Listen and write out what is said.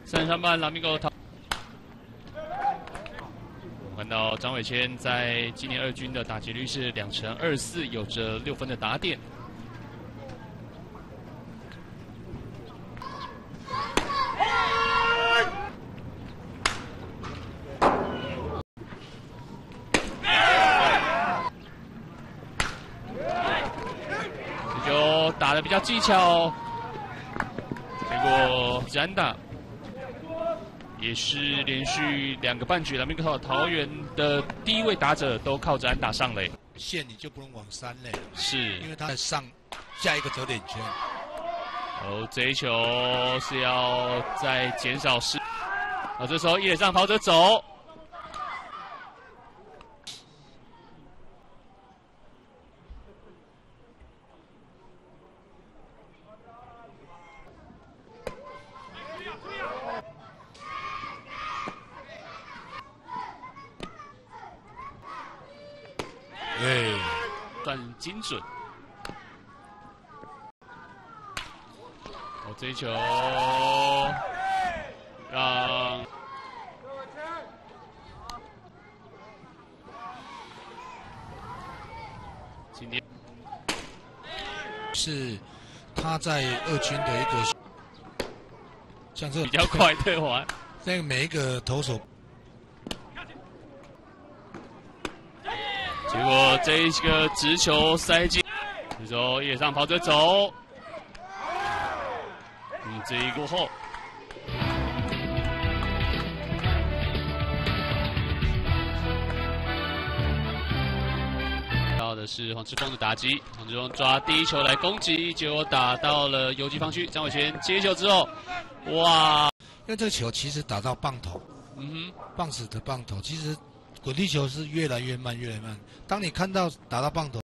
33班拉米狗逃。看到张伟谦在今年二军的打击率是2成24，有着6分的打点。这球打得比较技巧，结果安打。 也是连续2个半局，拉米狗桃园的第一位打者都靠着安打上垒。 线你就不能往3垒， 是因为他上下一个得点圈。 哦，这一球是要再减少失。这时候一垒上跑者走。 对， 算精准。这一球让今天是他在二军的一个像这比较快对玩， 那个每一个投手。 结果这一个直球塞进，这时候野上跑者走，这一过后，到的是黄志峰的打击，黄志峰抓第一球来攻击，结果打到了游击方区，张伟权接球之后，哇！ 因为这个球其实打到棒头，棒子的棒头，其实滚地球是越来越慢，越来越慢。当你看到打到棒头。